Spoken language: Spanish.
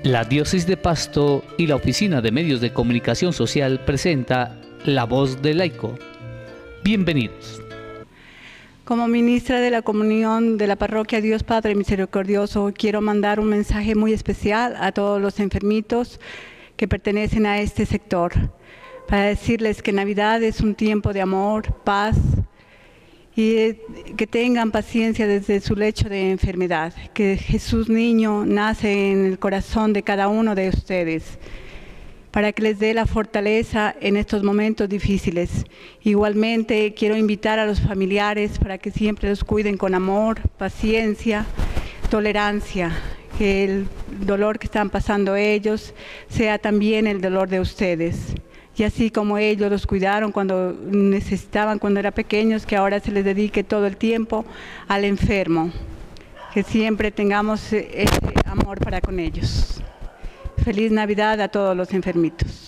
La Diócesis de Pasto y la Oficina de Medios de Comunicación Social presenta La Voz del Laico. Bienvenidos. Como ministra de la comunión de la parroquia Dios Padre Misericordioso, quiero mandar un mensaje muy especial a todos los enfermitos que pertenecen a este sector, para decirles que Navidad es un tiempo de amor, paz, y que tengan paciencia desde su lecho de enfermedad, que Jesús niño nace en el corazón de cada uno de ustedes, para que les dé la fortaleza en estos momentos difíciles. Igualmente quiero invitar a los familiares para que siempre los cuiden con amor, paciencia, tolerancia, que el dolor que están pasando ellos sea también el dolor de ustedes. Y así como ellos los cuidaron cuando necesitaban, cuando eran pequeños, que ahora se les dedique todo el tiempo al enfermo. Que siempre tengamos ese amor para con ellos. Feliz Navidad a todos los enfermitos.